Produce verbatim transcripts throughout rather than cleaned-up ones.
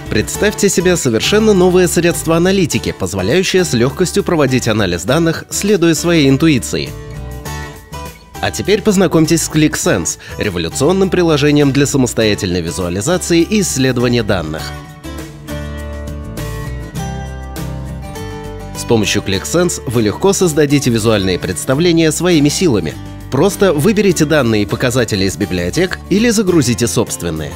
Представьте себе совершенно новое средство аналитики, позволяющее с легкостью проводить анализ данных, следуя своей интуиции. А теперь познакомьтесь с ClickSense – революционным приложением для самостоятельной визуализации и исследования данных. С помощью ClickSense вы легко создадите визуальные представления своими силами. Просто выберите данные и показатели из библиотек или загрузите собственные.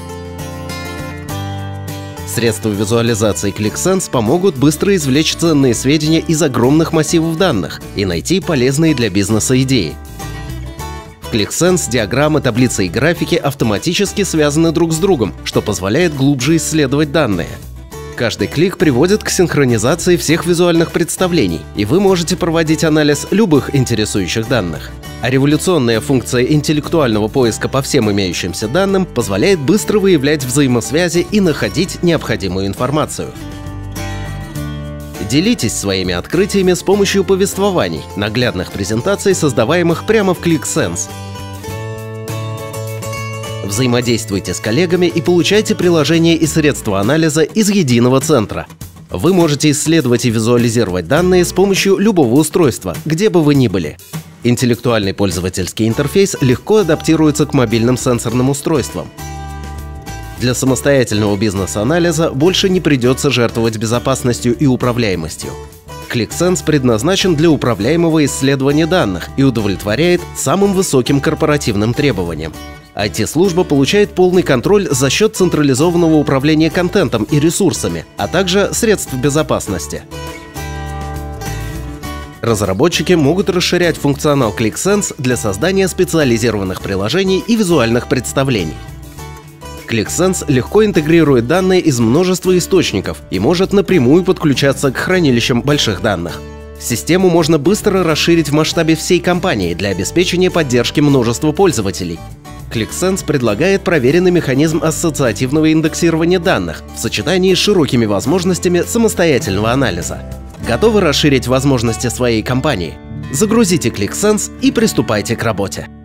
Средства визуализации ClickSense помогут быстро извлечь ценные сведения из огромных массивов данных и найти полезные для бизнеса идеи. В ClickSense диаграммы, таблицы и графики автоматически связаны друг с другом, что позволяет глубже исследовать данные. Каждый клик приводит к синхронизации всех визуальных представлений, и вы можете проводить анализ любых интересующих данных. А революционная функция интеллектуального поиска по всем имеющимся данным позволяет быстро выявлять взаимосвязи и находить необходимую информацию. Делитесь своими открытиями с помощью повествований, наглядных презентаций, создаваемых прямо в ClickSense. Взаимодействуйте с коллегами и получайте приложения и средства анализа из единого центра. Вы можете исследовать и визуализировать данные с помощью любого устройства, где бы вы ни были. Интеллектуальный пользовательский интерфейс легко адаптируется к мобильным сенсорным устройствам. Для самостоятельного бизнес-анализа больше не придется жертвовать безопасностью и управляемостью. ClickSense предназначен для управляемого исследования данных и удовлетворяет самым высоким корпоративным требованиям. ай ти-служба получает полный контроль за счет централизованного управления контентом и ресурсами, а также средств безопасности. Разработчики могут расширять функционал ClickSense для создания специализированных приложений и визуальных представлений. ClickSense легко интегрирует данные из множества источников и может напрямую подключаться к хранилищам больших данных. Систему можно быстро расширить в масштабе всей компании для обеспечения поддержки множества пользователей. ClickSense предлагает проверенный механизм ассоциативного индексирования данных в сочетании с широкими возможностями самостоятельного анализа. Готовы расширить возможности своей компании? Загрузите ClickSense и приступайте к работе.